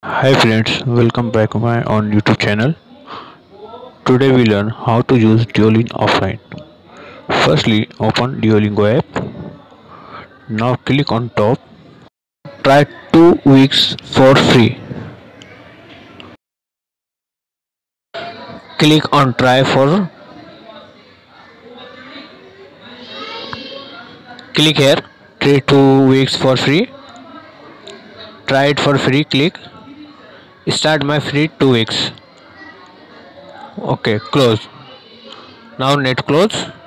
Hi friends, welcome back my on YouTube channel. Today we learn how to use Duolingo offline. Firstly, open Duolingo app. Now click on top. Try 2 weeks for free. Click on try for. Click here. Try 2 weeks for free. Try it for free. Click. Start my free 2 weeks. Okay, close. Now net close.